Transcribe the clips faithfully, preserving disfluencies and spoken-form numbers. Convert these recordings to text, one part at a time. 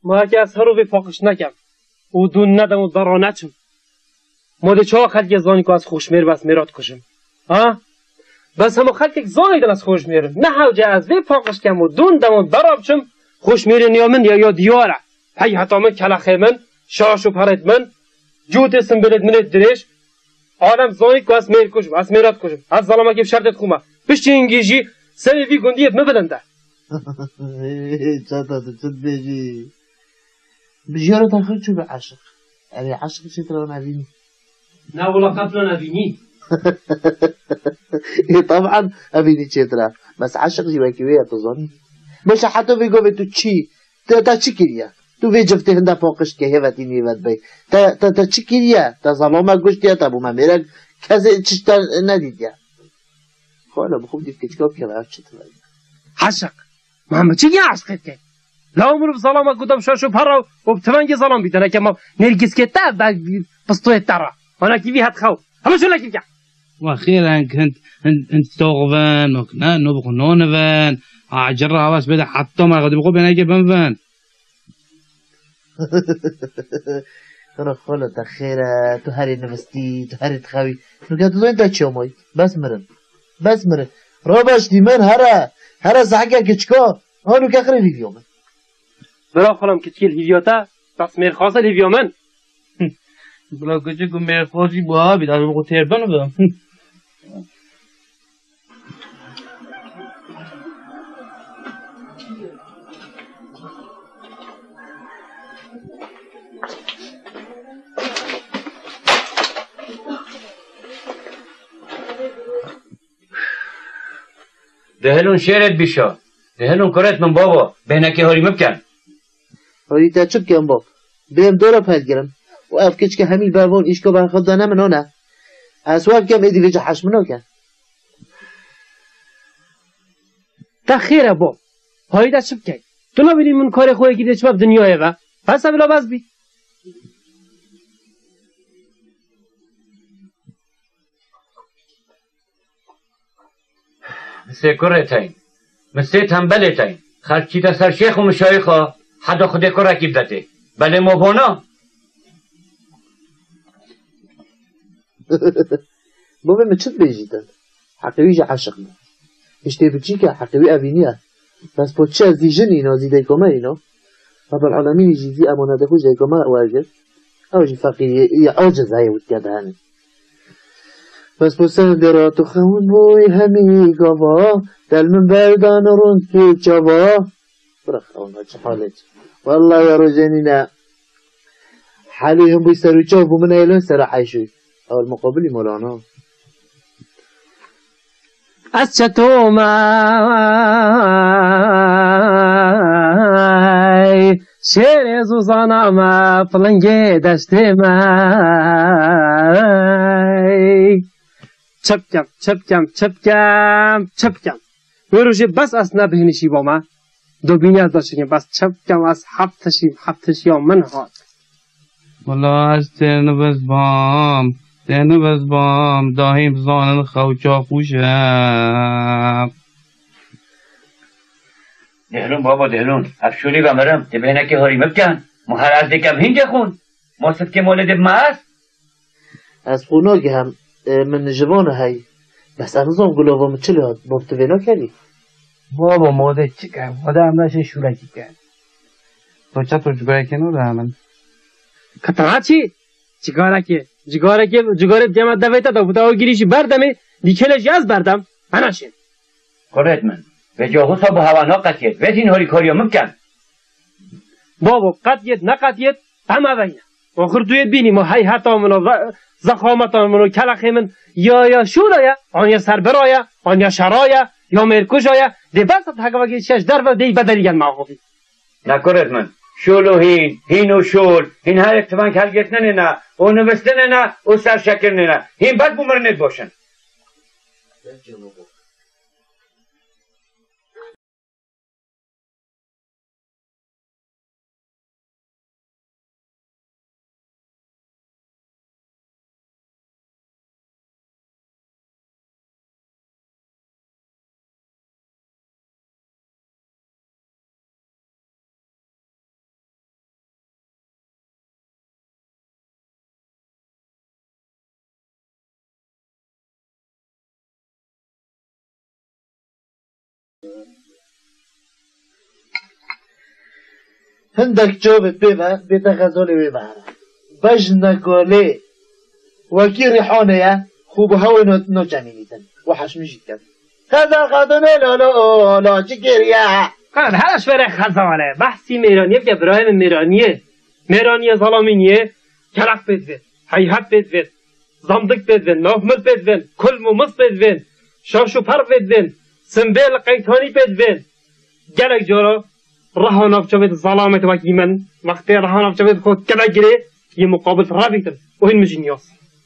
ما که از هرو به فاقش نکم او دون ندم و درا نچم ما ده چه خلق زانی که از خوشمیر بس میراد کشم ها بس همو خلق زانی دن از خوشمیر نه حوجه از وی فاقش کم و دون دم و دراب چم خوشمیر نیامن یا یا دیاره هی حتی من کلخه من شاش و پرد من جوت اسم بلد منت درش آدم زانی که از میر کشم از میراد کشم از ظلمه که شرطت خومه بشتی انگیجی سوی وی گندیت مبلنده چه تا چه بیجی بجیاره تاخیر چو به عشق اری عشق چه ترا نبینی نه ولا قبلا نبینی طبعا ابینی چه ترا بس عشق جی وکیوی تظنی باشه حتی بگو به تو چی تا تا چی کریه تو وی جفته هنده فاقش که هیوتی نیوت بی تا تا تا چی کریه تا ظلامه گوشتیه تا بومه میره کسی چشتر ندیدیه خواهلا بخوب دید که چکاب که باید چه ترا عشق محمد چی گه عشقت که لا عمرو ظلام قدام شاشو پرا و بتمنج ظلام بیدن که ما نرگس که تا بستوی ترا انا كيفي هتخو هم شو لك يرجع واخيرا كنت انت توغفان وكنا نبغى نونفان اجرها بس بدا حتى ما غادي بقول بينك بنفان ترى خلت اخيرا تو هاري نفستي تو هاري تخاوي نقعد له انت تشومي بس مرن بس مرن رابش دي من هرا هرا زحقه كچكو هانو كخري فيديو من برا خلم كتكيل فيديوتا تصمير خاص الفيديو من بلا کجا که میخواستی با بیاد از بگو تربن بدم دهلون شیرت بیشا دهلون کرت من بابا بینکی هاری مبکن هاری تا چپ کن باب بریم دورا پهل گرم و افکش که همی بروان ایشکا برخواد دانه منو نه اسواب کم ایدی ویجا حشمنو کن تا خیره با هایی دا چپ کن تو نبینی من کار خواه گیده چباب دنیایه و پس اولا باز بی مسته کرتاین مسته تنبلتاین خرچی تا سر شیخ و مشایخا حدا خود که رکیب داده بله مبانا بابا ما چت بیجیدن حقیقی جا عشق ما اشتی بچی که حقیقی اوینیه بس با چه از دیجن اینا زیده کمه اینا رب العالمین جیزی امانده خود جای کمه واجد او جی فقیری یا عاجز هایی بود کرده هنه بس با سندرات و خون بوی همی گوا دل من بردان روند که جوا برا خون ها چه حالت والله یا رو جنینه حالی هم بوی سر و چاو بو من ایلون سر حیشوی اول مقابلی مولانا از چطور مای شیر زوزانا ما پلنگه دشته مای چپ کم چپ کم چپ کم چپ کم بروشه بس از نبهنشی با ما دو بینی از داشتیم بس چپ کم از هفتشیم هفتشی من هات والله از ترن بز بام ترن بز بام داهیم زانن خوچا خوشم دهلون بابا دهلون افشوری و مرم ده بینکی هاری مبکن محر از دکم هینجا خون ما صد که مولد ماست از خوناگی هم من جوان هایی بس انظام گلاوه مچلی هاد بابتو وینا کردی بابا موده چی کرد موده هم نشه شورکی کرد تو چه تو جگره کنو ده من کتنا چی؟ جگاره که جگاره که جگاره جمع دویتا دا بودا و گیریشی بردمه دیکلش یز بردم هناشین کرد من به جاهو صاحب هوانا قطیت ویتین هاری کاریا مبکن بابا قطیت نقطیت همه وینه آخر توی بینی ما هی حتا منو زخامتا منو کلخی من یا یا شورایه آن یا سربرایه آن یا شرایه یا مرکوشایه دی بس تاگوگی شش در و دی بدلیگن معقوفی نکرد من شول و هین هین و شول هین هر اکتبان که هلگت نه نه او نوسته نه نه او سرشکر نه نه هین بد بومرنت باشن هندك جوبت بيبا بيتا غزولي بيبا بجنا قولي وكي ريحوني يا خوب هاوي نو جانينيتن وحش مجيد كان هذا غادنا لا لا لا چكير يا قال هلاش فرق خزانه بحثی میرانیه که ابراهیم میرانیه میرانیه ظلامینیه کلق بدوین حیحت بدوین زمدک بدوین نافمل بدوین کل مومس بدوین شاشو پر بدوین سنبیل قیتانی بدوین گلک جارا رها نافچوید ظلامت وکی من وقتی رها نافچوید خود کلا گره یه مقابل را بیتن و این مجینیاس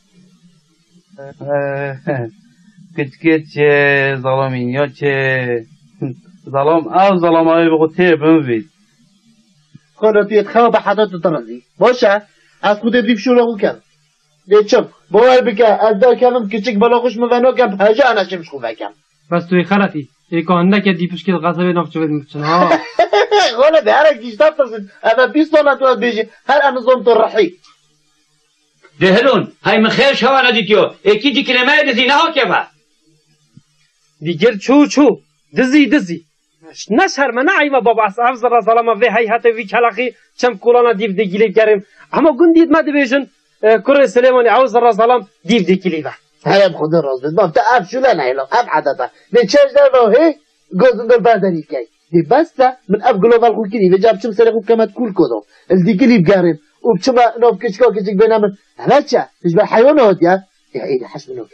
کت کت چه ظلامین یا چه ظلام او ظلام های بگو تیه بموید خدا تیت خواه حدات ترازی باشه از خود دیب شروع کن دیچم باور بکه از دا کلم کچک بلا خوش مونو کم هجا انشمش خوب بکم بس توی خلطی ایکا هنده که دیپش که غذابه نافچوید مکچن ها غالا به هر گیشتاب ترسید اما بیست سال تو بیجی هر انظام تو رحی دهلون های من خیر شوانا دیتیو اکی دی کلمه دزی نه ها که با دیگر چو چو دزی دزی نشهر من نعیمه بابا از افزر ظلامه وی حیحت وی کلقی چم کولانا دیو دیگیلی گریم اما گندید مده بیشن کره سلیمانی افزر ظلام دیو دیگیلی با هایم خدا راز بید بام تا اب شوله نیلم اب عدتا نه چش در راهی گوزن در برداری کی دی بسته من اب گلوبال خو کری و جاب چم سر خو کمت کول کدوم الدیگیلی بگریم و بچما نوب کچکا کچک بینامن هلا چه تشبه حیوانات یا یا ایده حسب نوک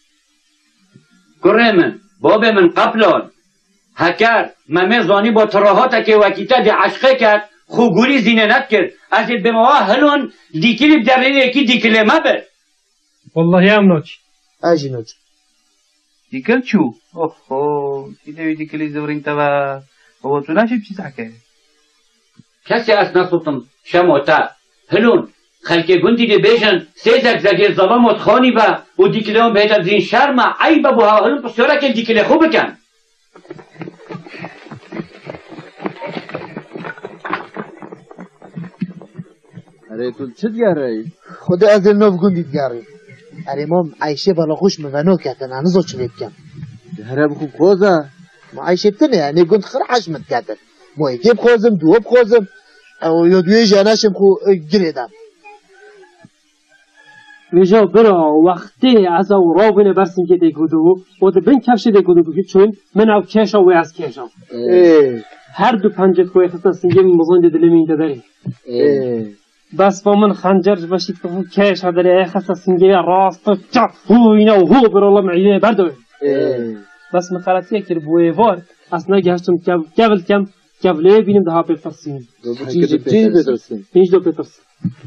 کره من باب من قبلان هکر ممه زانی با تراحات که وکیتا دی عشقه کرد خوگوری زیننت کرد از به ما هلون دیکلی بدرین یکی دیکلی ما بر والله هم نوچ اجی نوچ دیکل چو اوه دیدوی دیکلی زورین تبا و تو نشب چی سحکه کسی از نصوتم شماتا هلون خلک گندی دی بیشن سه زگ زگی ظلامت خانی با و دیکلی هم بهتر زین شرم عیب بو ها هلون پسیارا که دیکلی خوب بکن اره تو چه دیاره خدا از نوف گندی دیاره اره مام عایشه بالا خوش مونو کردن انزو چه بکم هره بخو خوزه ما عایشه تنه یعنی گند خر حشمت کردن ما یکی بخوزم دو بخوزم او یا دوی جانشم خو گریدم ویجا برا وقتی از او رابین برسیم که دیگودو و ده بین کفش دیگودو بگید چون من او کشا و از کشا هر دو پنجت کوی خستن سنگه می مزان ده دلمی اینده داری بس با من خنجر باشید که خود کش ها داری خسته سنگه راست و چف هو اینا و هو بر الله معیده بردوی بس من خلطیه که بوی وار از نگهشتم کبل کم کبله بینیم ده ها پیترسیم پینج دو پیترسیم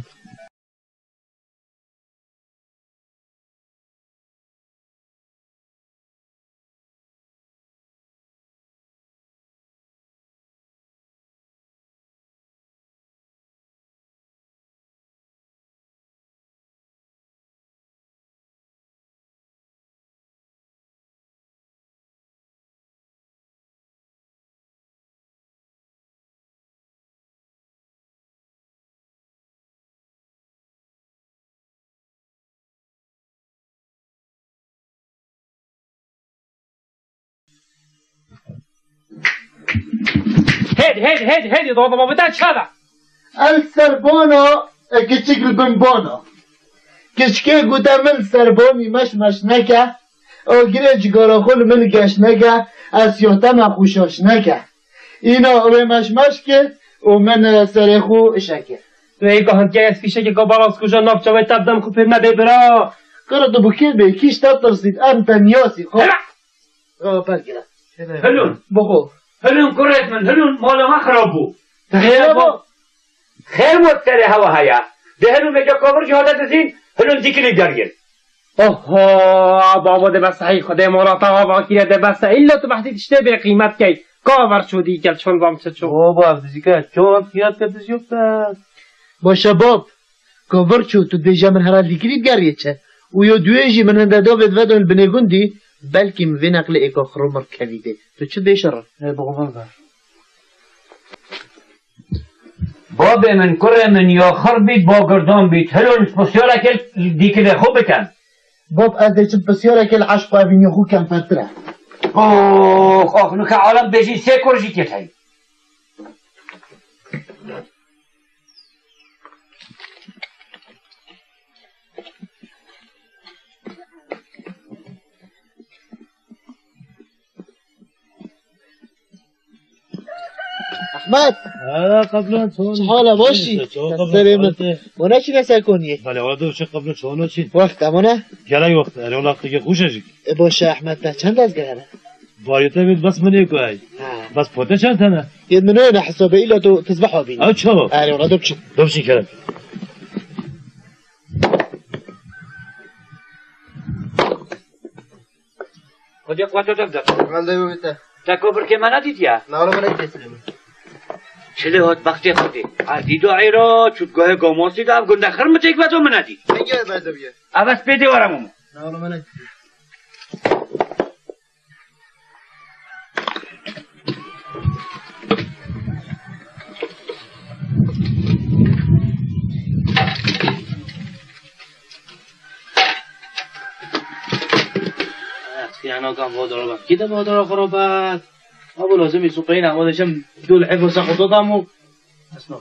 هيدي هيدي هيدي هيدي ضوضة ما بدأت شذا السربونو كتشك البنبونو كشكي قوتا من سربوني مش مش نكا او گريج گاراخول من گش نكا اسيوتا ما خوشاش نكا اینا او مش مش که و من سرخو شكا تو ای گاهن که از فیشه که گابالاس کجا نافچه و تبدم خوب پیرمه ببرا قرد بكير بي كيش تطرسيد ام تنياسي خو اه برگرد هلون بخو هلون كريت من هلون مالا ما خرابو خير بو خير مكتري هوا هيا ده هلون مجا كابر جهادت زين هلون ديكلي درگل اوه بابا ده بس هی خدا مراتا و کیره ده بس الا تو بحثی تشته به قیمت کی کاور شدی گل چون زام چچو بابا افزیکا چون خیات کدش یفت باشه باب کاور چو تو دیجا من هر دیگری بگریه چه و یا دویجی من هنده داوید ودون بنگوندی بلکه من نقل ایکا خرومر کلیده تو چه دیشره؟ بابا بابا باب من كره من يا خربيت باقردان بيت هلون بسيارك ديك اللي خوب كان باب از چه بسیاره که العشق و ابینی خو کم فتره اوه آخ که عالم بجی سه کرجی که تایی احمد هذا قبل چه حالا باشی؟ سریم مونه چی نسر کنیه؟ بله ولی چه قبل چونه چی؟ وقت امونه؟ گلای وقت اره ولی وقتی که خوششی باشه احمد نه چند از گره؟ باید بید بس منی کوی بس پوته چند تنه؟ یه منوی نه حسابه ایلا تو تذبحوا بینی آه چه؟ اره ولی دوبچی دوبچی کرد خودی قواتو دم داد من دیو بیته تکبر که من ندید یا نه ولی من نکتسلیم چله هات وقتی خودی عدی دو عیرا چودگاه گاماسی دام گنده خرم تیک باتو من ندید بگه باید بیه عوض پیده ورمومو نه ولی من نکتسلیم انا كان بودر كده بودر خرابات ابو لازم يسوقين هذا شم دول حفظ سقطوا ضمو اسمع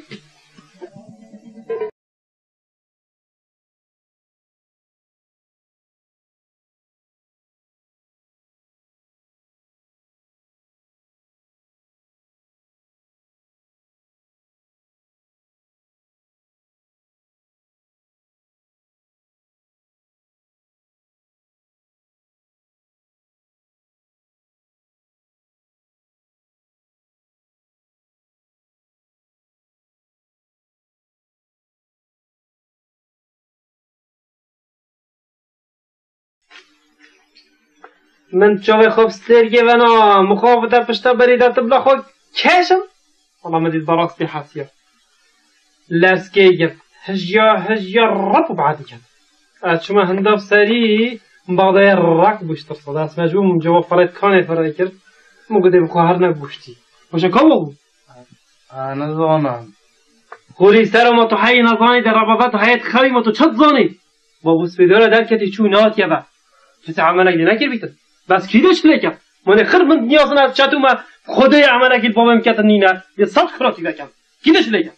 من چاوی خوب سترگی و نا مخاف در پشتا بری در تبلا خود کشم والله ما دید براست حاسیه لسکی گفت هجیا هجیا رب بعد کرد اتشما هنداف سری بعضای رک بوشتر صدا اسم مجبور جواب فرد کانه فرد کرد مگه بخواه نبوشتی باشه که بگو انا زانم خوری سر ما تو حی نزانی در ربابت و حیات خوی ما تو چت زانی بابو سپیداره در کتی چو نات یا با چه عمل اگه نکر بیتن بس کی داشت لیکن من خرب من نیاز نه چطور ما خدای عمل اگه بابم کت نینا یه صد خراتی بکن کی داشت لیکن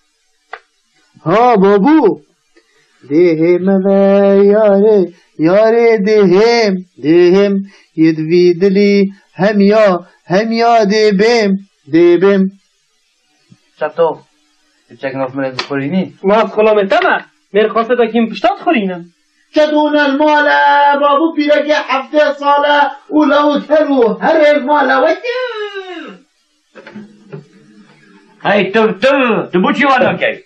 ها بابو دهم و یاره یاره دهم دهم یدوی دلی هم یا هم یا دبم دبم چطور چکن اف من بخورینی ما از خلام تمام میر خواسته تا کیم پشتات خورینم تدون المال بابو پیرگی هفته ساله ولو ترو هر المال وجه هی تو تو تو بوچی والا کی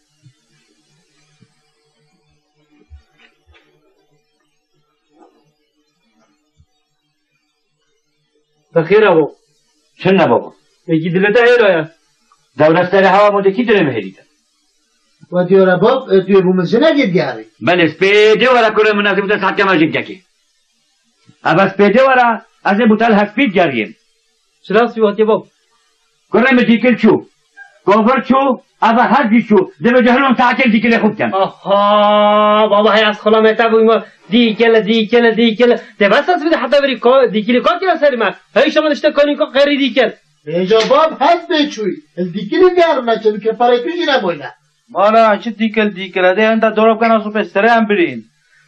بخیر ابو چن بابا میگی دلت هیرایا دولت سر هوا مده کی داره مهریده و دیاره باب توی بومزه نگید گیاری بله سپیده ورا کره مناسب بوده ساعت کم اجین که اما سپیده ورا از این بوتال هسپید گریم چرا سویاتی باب کره می دیکل چو گوفر چو اما هر دی چو دم جهنم ساعت دیکل خوب کن آها بابا هی از خلام تبوی ما دیکل دیکل دیکل ده بس از بده حتی بری دیکل کار کنه سری من هی شما نشته کنین که غیر دیکل اینجا باب هست بچوی دیکلی گرم نچه که پره پیشی نموینه مالا چه دیکل دیکل ده انت دورب کنه سو پستره هم برین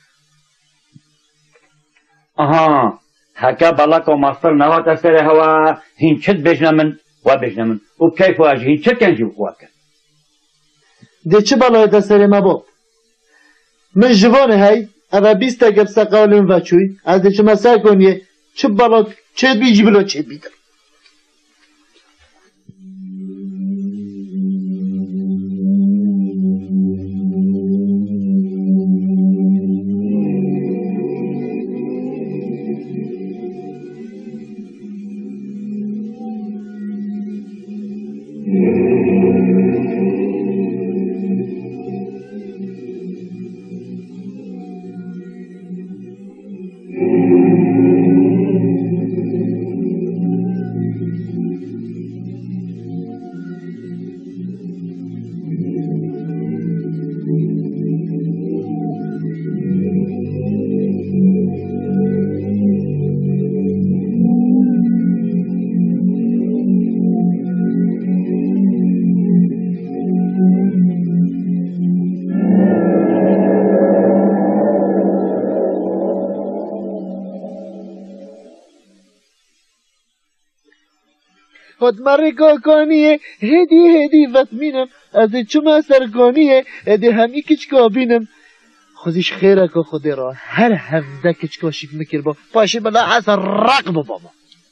آها حکا بالا کو ماستر نوات سر هوا هین چت بجنمن و بجنمن و کیف واجه هین چت کنجی بخواه کن ده چه بالای دستر ما باب من جوانه هی اما بیست گب سقالیم و چوی از ده چه مسای کنیه چه بالا چه بیجی بلا چه بیدم خود مره کاکانیه هدی هدی وطمینم از چما سرگانیه ادی همی کچکا بینم خودش خیره که خود را هر هفته کچکا شیف مکر با پاشه بلا حسر رقب بابا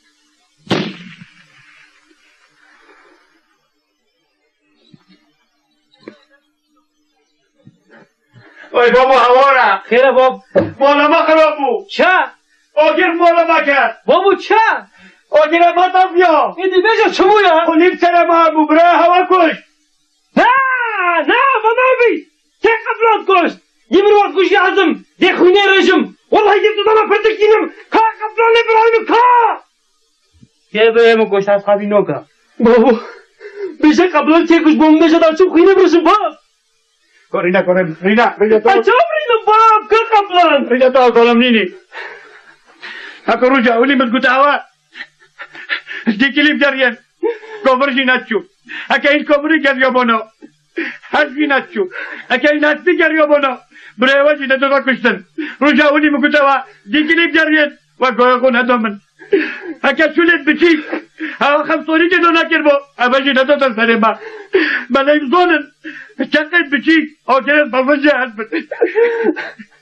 وای بابا هوارا خیره باب مالا ما خراب بود چه؟ آگر مالا ما کرد بابو چه؟ آگر ما تافیا ایدی بیجا چمو یا؟ خلیب سر ما بو برای هوا کش نه نه بابی چه قبلات کشت یه مروات کشی ازم ده خونه رجم والله یه دادم پردکینم که قبلان برایم که که به همه کشت از خوابی نو که بابو بیشه قبلان که کش بوم بیشه در چم خونه برسم باب رینا کنم رینا رینا تو اچه برینم باب که قبلان رینا تو کلم نینی اکو رجا اولی مت گوت هوا دی کلیپ دارین کوبرشی نچو اکه این کوبری کردیا بنا حرفی نچو اکه این حرفی کردیا بنا برای وجی دادو تا کشتن رجا اولی مگوت هوا دی کلیپ دارین و گویا کن هدامن اکه شولت بچی هوا خمسونی جدو نکر با اوشی دادو تا سر ما بلایم زونن چقدر بچی آجرت بفجه حد بده